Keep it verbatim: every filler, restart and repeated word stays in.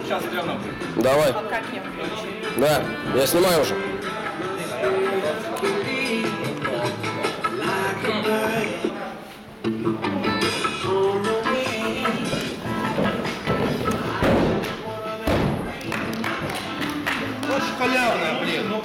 Сейчас гляну. Давай. А как я включу? Да, я снимаю уже. Очень халявная, блин.